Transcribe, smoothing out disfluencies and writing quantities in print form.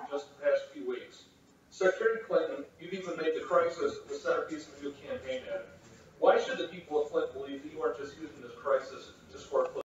just the past few weeks. Secretary Clinton, you've even made the crisis the centerpiece of a new campaign ad. Why should the people of Flint